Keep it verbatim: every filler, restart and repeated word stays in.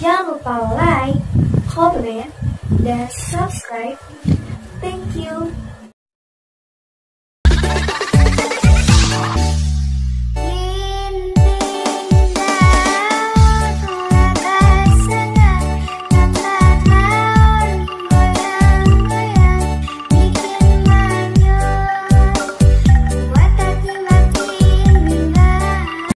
Jangan lupa like, comment, dan subscribe. Thank you.